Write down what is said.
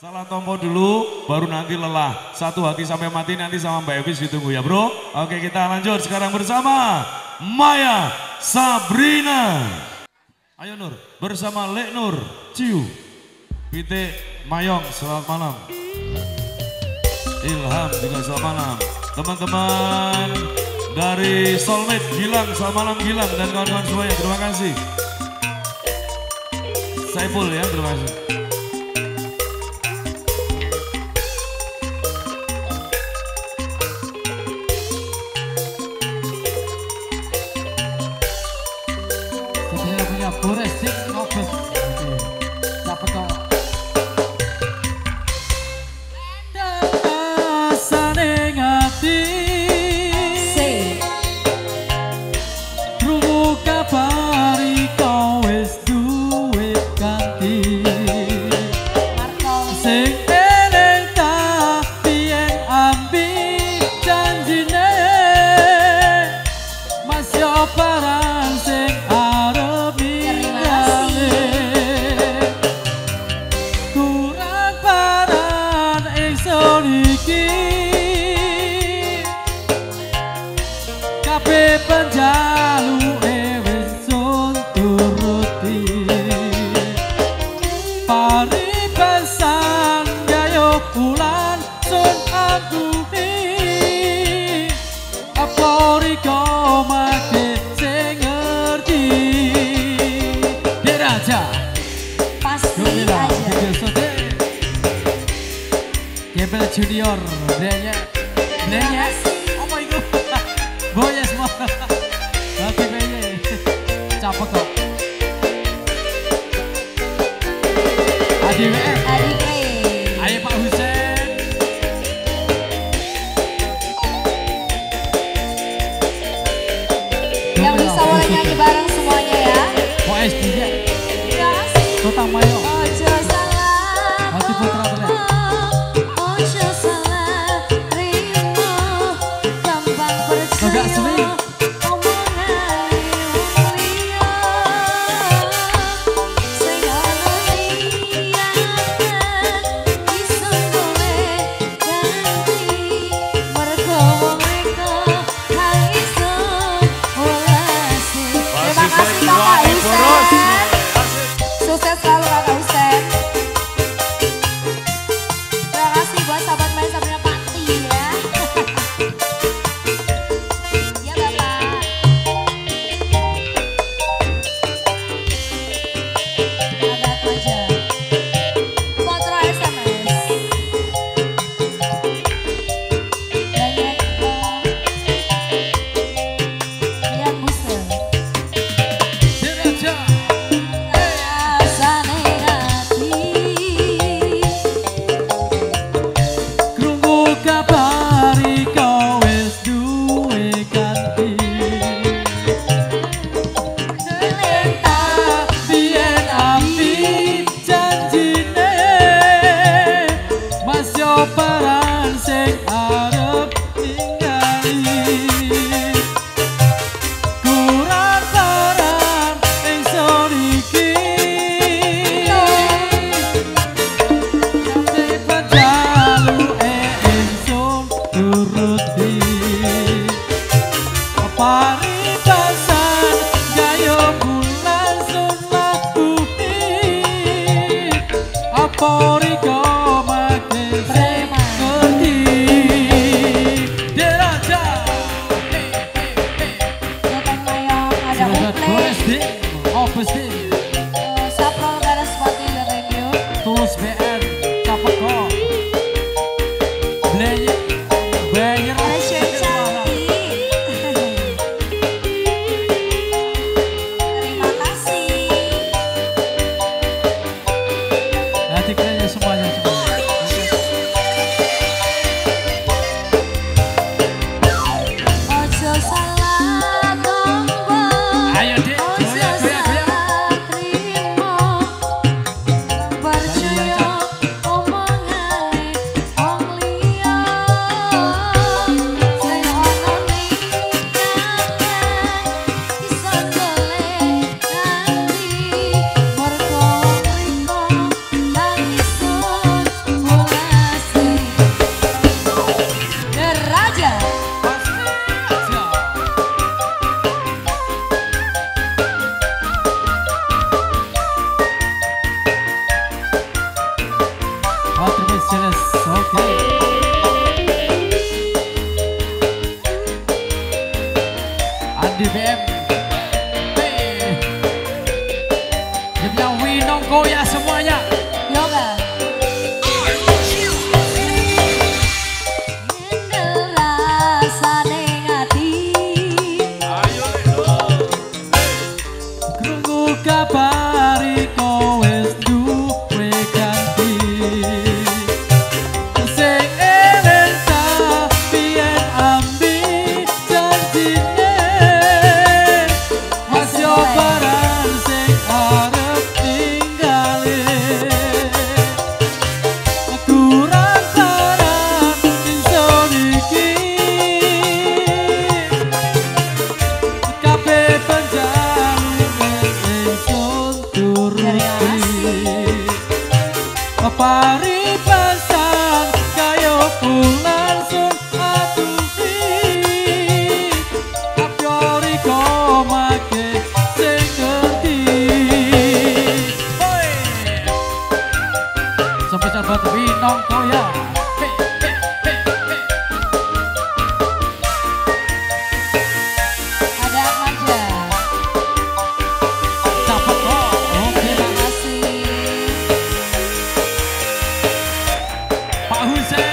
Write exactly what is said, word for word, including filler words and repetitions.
Salah tompo dulu, baru nanti lelah. Satu hati sampai mati nanti sama Mbak Evis ditunggu ya bro. Oke kita lanjut sekarang bersama Maya Sabrina. Ayo Nur, bersama Lek Nur, Ciu, Pite Mayong, selamat malam. Ilham juga selamat malam. Teman-teman dari Soulmate Gilang, selamat malam Gilang dan kawan-kawan semuanya, terima kasih. Saiful ya, terima kasih. Boresik ngobes. Dapat kok. Rasane ngati. Krungu kabari kau wis duwe ganti. Sing eling tak piyen ambi janjine. Mas yo barang sing arep kabeh penjaluke wis turuti paribasan gayo bulan sun aduhi apa riko make sing ngerti diraja pasti aja Gembel Junior Blenya Blenya apa itu Boya semua Hati Blenya capek kok Adi W M Adi W Ayo Pak Husen yang bisa boleh nyanyi bareng semuanya ya. Pak S D ya Terima kasih. Kota Mayo Ojo salah Hati Putra Terlihat Ojo salah rimo gampang percaya Gak sering omongan wong liya sing ana niatan iso golek ganti mergo wong reka hal iso welasi. Terima kasih Kakak Husen. Sukses selalu Kakak Husen. Terima kasih buat sahabat main Sabrina Pati ya. Ya Bapak. Ada apa aja? Foto S M S. Banyak yang buser. Diraja Rasane hati. Krungu kabari kau wis duwe ganti Terlintas biyen api janjine Mas yo peran sing arep tinggali kurang peran ingsun iki kabeh penjaluke ingsun turuti paribasan gayo bulan sun labuhi apa riko make sing ngerti diraja Gotong Mayong ada diraja Uple. S D Opus D Eh, Saprol Garas Pati dan thank you. Tulus B N capek kok Blenya Bayer Ada Chef cantik. Terima kasih. hati kalian semuanya semuanya Ojo salah tonggo. ayo dek Ojo goyang goyang goyang salah trimo. Percaya omongane wong liya. Mercedes, oke. Andi B M. Timnya Winong Koya semuanya. Yoga. Krungu kabari kowe duwe ganti. Sing eling sampeyan ambi janjine. Mas yo barang sing arep tinggali. Kurang saran ingsun iki. Kabeh paribasan kaya bulan sun atuhi apiori komake sing ngerti. Oi sampai sahabat Winong Koya. Ada Manja. Dapat kok. Oke, Terima kasih. Pak Hussein.